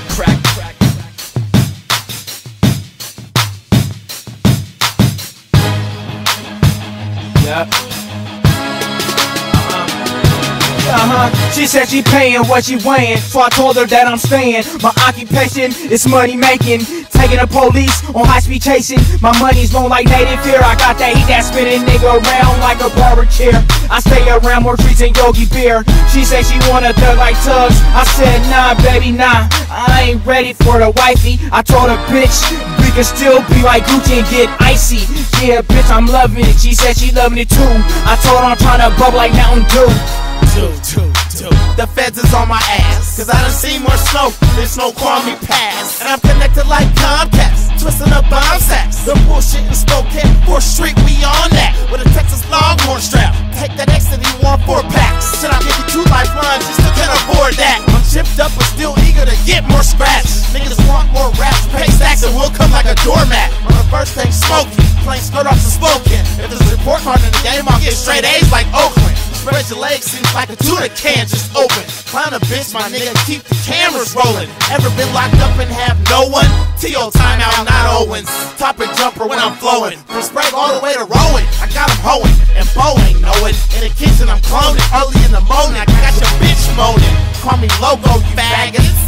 crack. Yeah. She said she paying what she weighing, so I told her that I'm staying. My occupation is money making, taking the police on high speed chasing. My money's known like native fear. I got that heat that spinning nigga around like a barber chair. I stay around more trees than Yogi Bear. She said she want a thug like Tugs. I said nah baby nah, I ain't ready for the wifey. I told her bitch we can still be like Gucci and get icy. Yeah bitch I'm loving it, she said she loving it too. I told her I'm trying to bubble like Mountain Dew. The feds is on my ass, cause I done seen more smoke than Snow Kwame Pass. And I'm connected like Comcast, twisting up bomb sacks. The bullshit in Spokane, 4th Street, we on that. With a Texas Longhorn strap, take that X and you want 4 packs. Should I give you 2 lifelines, you still can't afford that. I'm chipped up but still eager to get more scratch. Niggas want more raps, pay stacks and we'll come like a doormat. On the first page smoking, plain skirt off the smoking. If there's a report card in the game, I'll get straight A's like Oakland. Spread your legs, seems like a tuna can just open. Clown a bitch, my nigga, keep the cameras rolling. Ever been locked up and have no one? T.O. timeout, not Owens. Topic jumper when I'm flowing. From Sprague all the way to Rowan, I got him hoeing. And Bo ain't know it. In the kitchen I'm cloning. Early in the morning, I got your bitch moaning. Call me Logo, you faggot.